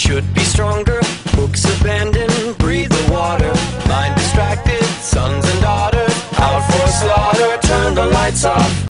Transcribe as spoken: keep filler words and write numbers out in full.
should be stronger. Books abandoned, breathe the water. Mind distracted, sons and daughters out for slaughter. Turn the lights off.